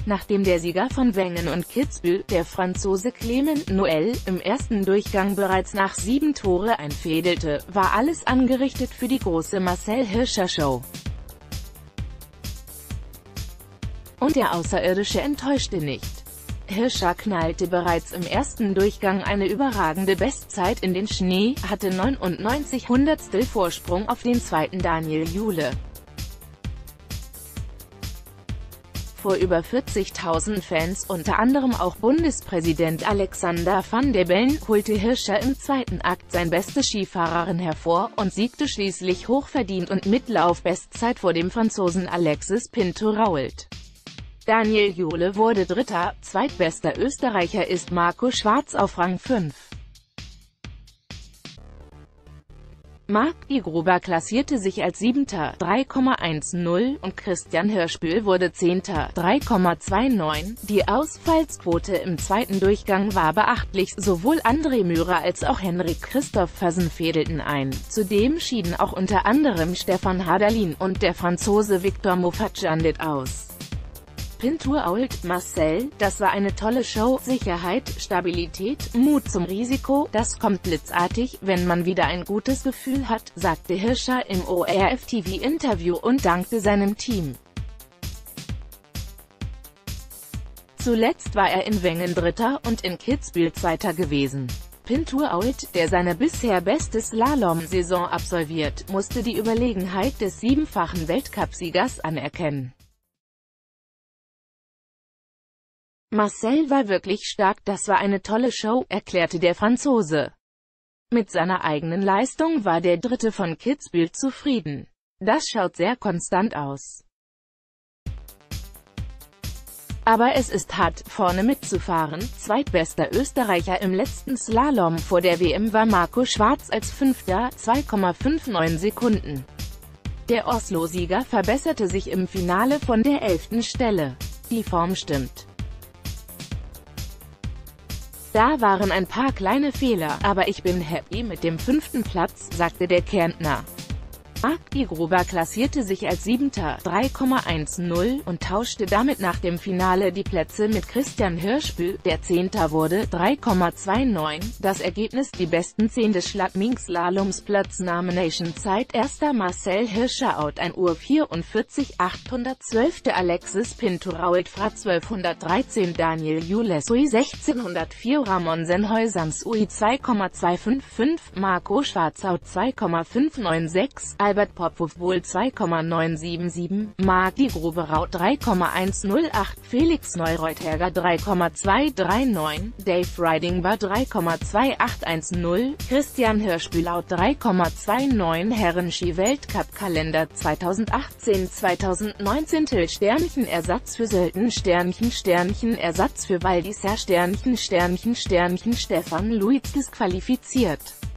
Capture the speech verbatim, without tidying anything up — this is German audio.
nachdem der Sieger von Wengen und Kitzbühel, der Franzose Clement Noël, im ersten Durchgang bereits nach sieben Tore einfädelte, war alles angerichtet für die große Marcel Hirscher-Show. Und der Außerirdische enttäuschte nicht. Hirscher knallte bereits im ersten Durchgang eine überragende Bestzeit in den Schnee, hatte neunundneunzig Hundertstel Vorsprung auf den zweiten Daniel Jule. Vor über vierzigtausend Fans, unter anderem auch Bundespräsident Alexander Van der Bellen, holte Hirscher im zweiten Akt sein bestes Skifahrerrennen hervor und siegte schließlich hochverdient und mit Laufbestzeit vor dem Franzosen Alexis Pinturault. Daniel Jule wurde Dritter, zweitbester Österreicher ist Marco Schwarz auf Rang fünf. Marc Di Gruber klassierte sich als Siebter, drei Komma zehn, und Christian Hirschbühl wurde Zehnter, drei Komma neunundzwanzig. Die Ausfallsquote im zweiten Durchgang war beachtlich, sowohl André Mürer als auch Henrik Christophersen fädelten ein. Zudem schieden auch unter anderem Stefan Hadallin und der Franzose Victor Moffat-Jandit aus. Pinturault, Marcel, das war eine tolle Show, Sicherheit, Stabilität, Mut zum Risiko, das kommt blitzartig, wenn man wieder ein gutes Gefühl hat, sagte Hirscher im O R F-T V-Interview und dankte seinem Team. Zuletzt war er in Wengen Dritter und in Kitzbühel Zweiter gewesen. Pinturault, der seine bisher beste Slalom-Saison absolviert, musste die Überlegenheit des siebenfachen Weltcupsiegers anerkennen. Marcel war wirklich stark, das war eine tolle Show, erklärte der Franzose. Mit seiner eigenen Leistung war der Dritte von Kitzbühel zufrieden. Das schaut sehr konstant aus. Aber es ist hart, vorne mitzufahren. Zweitbester Österreicher im letzten Slalom vor der W M war Marco Schwarz als Fünfter, zwei Komma neunundfünfzig Sekunden. Der Oslo-Sieger verbesserte sich im Finale von der elften Stelle. Die Form stimmt. Da waren ein paar kleine Fehler, aber ich bin happy mit dem fünften Platz, sagte der Kärntner. Marc Di Gruber klassierte sich als Siebter, drei Komma zehn, und tauschte damit nach dem Finale die Plätze mit Christian Hirschbühl, der Zehnter wurde, drei Komma neunundzwanzig. Das Ergebnis: die besten zehn des Schladming-Slaloms. Platzname-Nation-Zeit: Erster Marcel Hirscher, ein Uhr vierundvierzig achthundertzwölf. Alexis Pinturault, Fra zwölfhundertdreizehn. Daniel Jule, Ui sechzehnhundertvier. Ramon Senhuysams, Ui zwei Komma zweihundertfünfundfünfzig. Marco Schwarzau, zwei Komma fünfhundersechsundneunzig. Albert Popov wohl zwei Komma neunhundertsiebenundsiebzig, Marc Di Gruber drei Komma hundertacht, Felix Neureuterger drei Komma zweihundertneununddreißig, Dave Riding war drei Komma achtundzwanzig, Christian Hirschbühl drei Komma neunundzwanzig. Herrenski-Weltcup-Kalender zweitausendachtzehn zweitausendneunzehn. Till Sternchen Ersatz für Sölden Sternchen Sternchen Ersatz für Val d'Isère Sternchen Sternchen Sternchen Stefan Luiz disqualifiziert.